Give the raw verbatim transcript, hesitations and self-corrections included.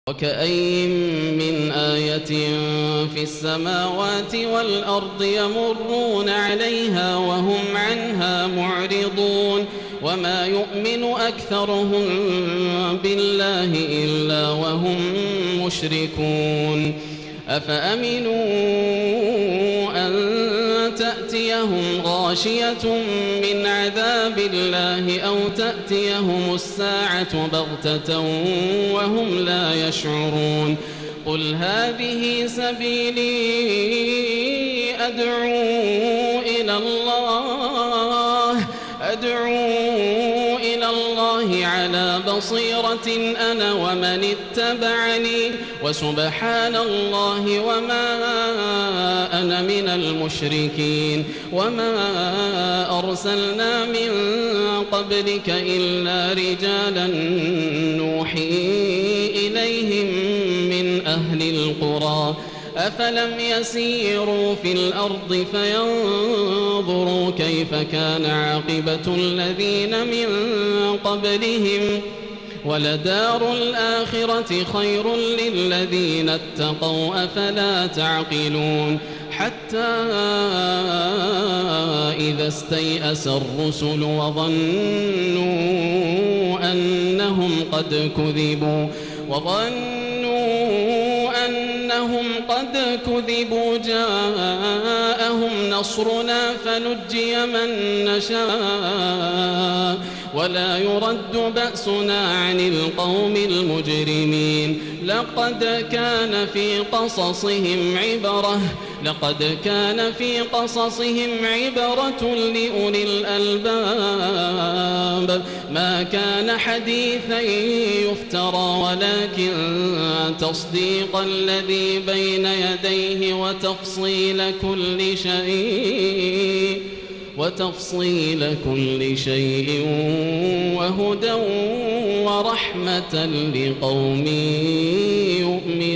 وكأين من آية في السماوات والأرض يمرون عليها وهم عنها معرضون وما يؤمن أكثرهم بالله إلا وهم مشركون أفأمنوا أن تأتيهم غاشية من عذاب الله أو تأتيهم الساعة بغتة وهم لا يشعرون قل هذه سبيلي أدعو إلى الله أدعو إلى الله على بصيرة أنا ومن اتبعني وسبحان الله وما أنا من المشركين وما أرسلنا من قبلك إلا رجالا نوحي إليهم من أهل القرى أفلم يسيروا في الأرض فينظروا كيف كان عاقبة الذين من قبلهم ولدار الآخرة خير للذين اتقوا أفلا تعقلون حتى إذا استيأس الرسل وظنوا أنهم قد كذبوا وظنوا أنهم قد كذبوا جاءهم نصرنا فنجي من نشاء ولا يرد بأسنا عن القوم المجرمين لقد كان في قصصهم عبرة لقد كان في قصصهم عبرة لأولي الألباب ما كان حديثا يفترى ولكن تصديق الذي بين يديه وتفصيل كل شيء وتفصيل كل شيء وهدى ورحمة لقوم يؤمنون.